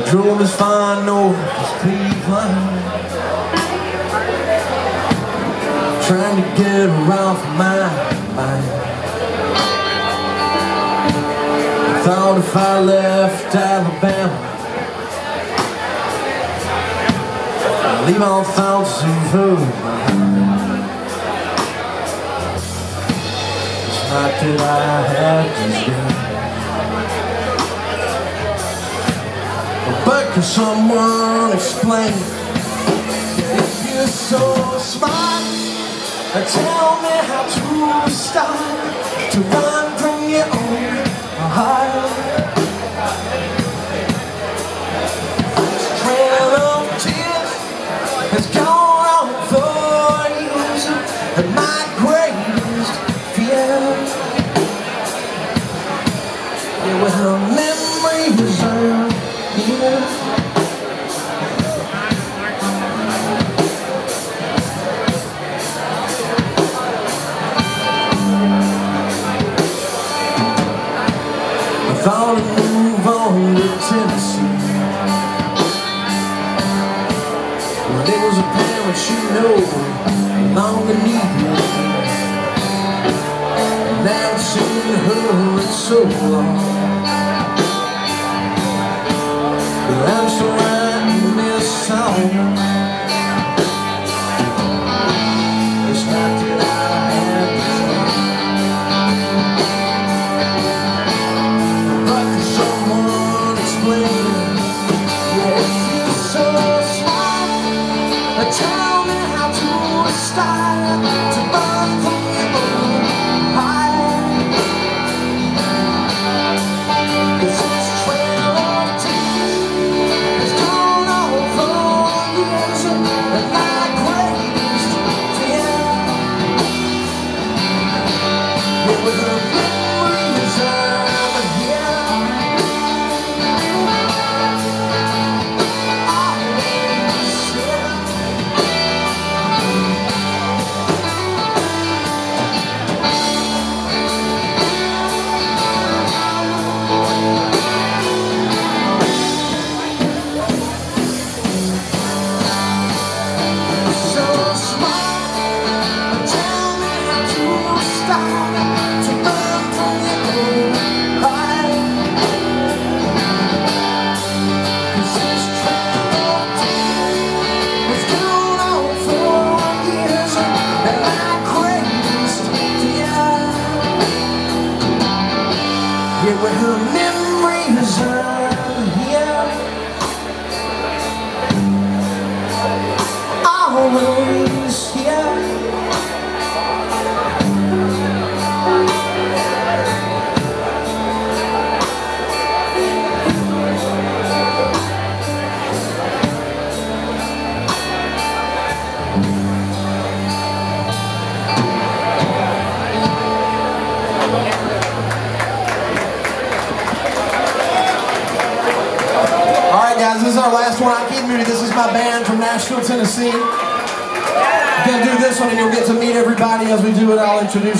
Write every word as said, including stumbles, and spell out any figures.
drove as far north as Cleveland, trying to get her off my mind. I thought if I left Alabama, I'd leave all thoughts of her behind. It's not that I had to stay, but can someone explain? If you're so smart, tell me how to start to run from your own heart. This trail of tears has gone on for years, and my greatest fear, yeah, well, her memories are here. Thought I'd move on to Tennessee, but there was a parent you know along the needle, and I haven't seen her in so long. But I'm still writing this song. It's not that I had to tell me how to start to run from your own heart. 'Cause this trail of tears has gone on for years, and my greatest fear, yeah, with her memories of here. Yeah, where her memories are here, always here. Guys, this is our last one. I Keep Moody. This is my band from Nashville, Tennessee. I'm gonna do this one and you'll get to meet everybody as we do it. I'll introduce you.